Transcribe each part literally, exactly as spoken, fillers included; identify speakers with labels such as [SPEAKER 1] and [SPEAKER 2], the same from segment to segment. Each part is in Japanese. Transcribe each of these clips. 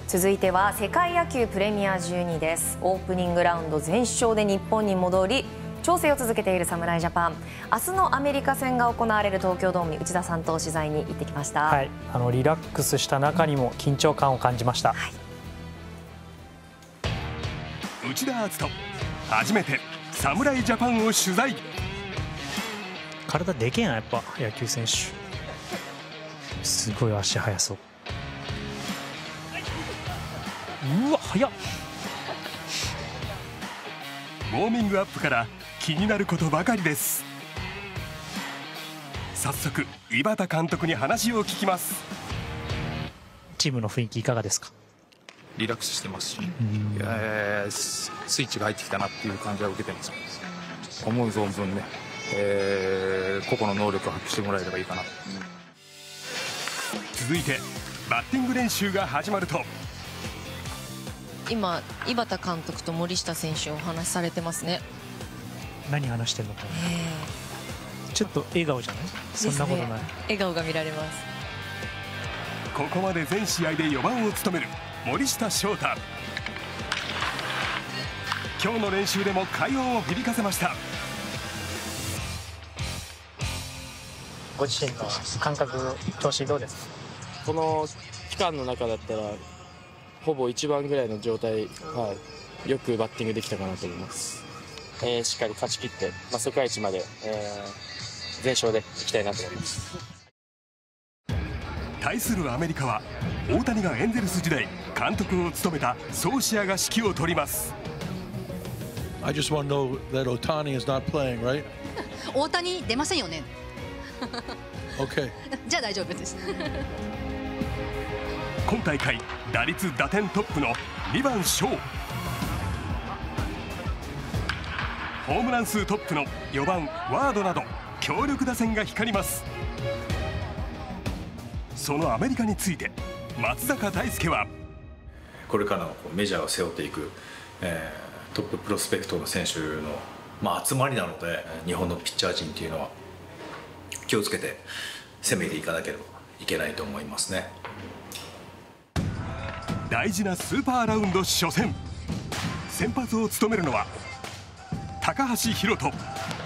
[SPEAKER 1] 続いては世界野球プレミアじゅうにです。オープニングラウンド全勝で日本に戻り調整を続けている侍ジャパン。明日のアメリカ戦が行われる東京ドームに内田さんと取材に行ってきました。
[SPEAKER 2] はい、あのリラックスした中にも緊張感を感じました。はい、
[SPEAKER 3] 内田篤人初めて侍ジャパンを取材。
[SPEAKER 2] 体でけえな、やっぱ野球選手すごい足速そう。うわ速っ。
[SPEAKER 3] ウォーミングアップから気になることばかりです。早速井端監督に話を聞きます。
[SPEAKER 2] チームの雰囲気いかがですか？
[SPEAKER 4] リラックスしてますし、えー、スイッチが入ってきたなっていう感じは受けてます。思う存分ね、えー、個々の能力を発揮してもらえればいいかな。
[SPEAKER 3] 続いてバッティング練習が始まると、
[SPEAKER 5] 今井端監督と森下選手お話しされてますね。
[SPEAKER 2] 何話してんのかな。ちょっと笑顔じゃない？そんなことない、ね、
[SPEAKER 5] 笑顔が見られます。
[SPEAKER 3] ここまで全試合でよばんを務める森下翔太。今日の練習でも快音を響かせました。
[SPEAKER 2] ご自身の感覚、調子どうですか？
[SPEAKER 6] この期間の中だったらほぼ一番ぐらいの状態、はい、よくバッティングできたかなと思います。えー、しっかり勝ち切って、まあ、世界一まで、えー、全勝でいきたいなと思います。
[SPEAKER 3] 対するアメリカは大谷がエンゼルス時代監督を務めたソーシアが指揮を執ります。
[SPEAKER 7] I just want to know that Otani is not playing, right?
[SPEAKER 8] 大谷出ませんよね。
[SPEAKER 7] Okay.
[SPEAKER 8] じゃあ大丈夫です。
[SPEAKER 3] 今大会打率打点トップのにばんショー、ホームラン数トップのよばんワードなど強力打線が光ります。そのアメリカについて松坂大輔は、
[SPEAKER 9] これからのメジャーを背負っていく、えー、トッププロスペクトの選手の、まあ、集まりなので、日本のピッチャー陣というのは気をつけて攻めていかなければいけないと思いますね。
[SPEAKER 3] 大事なスーパーラウンド初戦、先発を務めるのは高橋宏斗。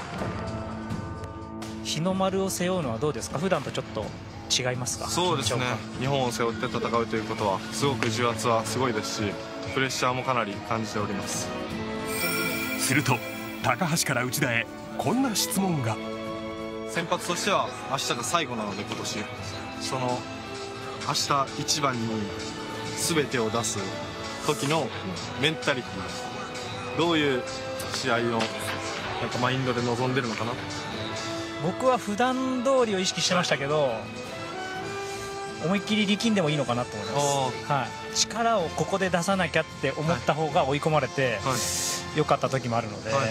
[SPEAKER 2] 日の丸を背負うのはどうですか？普段とちょっと違いますか？
[SPEAKER 4] そうですね、日本を背負って戦うということはすごく重圧はすごいですし、プレッシャーもかなり感じております。
[SPEAKER 3] すると高橋から内田へこんな質問が。
[SPEAKER 4] 先発としては明日が最後なので、今年その明日一番に全てを出す時のメンタリティー、どういう試合のなんかマインドで臨んでるのかな。
[SPEAKER 2] 僕は普段通りを意識してましたけど、思いっきり力んでもいいのかなと思います。はい、力をここで出さなきゃって思った方が追い込まれて良かった時もあるので、はい、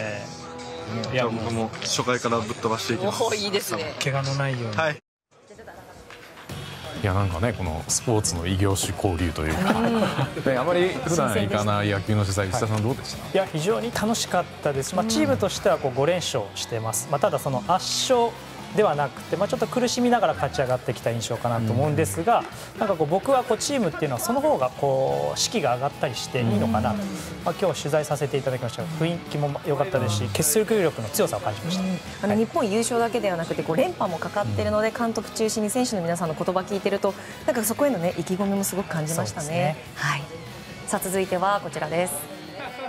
[SPEAKER 4] いや僕も初回からぶっ飛ばしていきます。
[SPEAKER 5] おー、いいですね。
[SPEAKER 2] 怪我のないように。はい、
[SPEAKER 10] いやなんかね、このスポーツの異業種交流というか、うん、あまり普段行かない野球の取材、内田さんどうでした？
[SPEAKER 2] いや非常に楽しかったです。まあ、チームとしてはこうごれんしょうしてます。まあ、ただその圧勝ではなくて、まあ、ちょっと苦しみながら勝ち上がってきた印象かなと思うんですが、なんかこう僕はこうチームっていうのはその方がこう士気が上がったりしていいのかなと、まあ、今日取材させていただきましたが雰囲気も良かったですし、結束力の強さを感じました。
[SPEAKER 1] あの日本優勝だけではなくてこう連覇もかかっているので、監督中心に選手の皆さんの言葉聞いてると、なんかそこへの、ね、意気込みもすごく感じましたね。はい、さあ続いてはこちらです。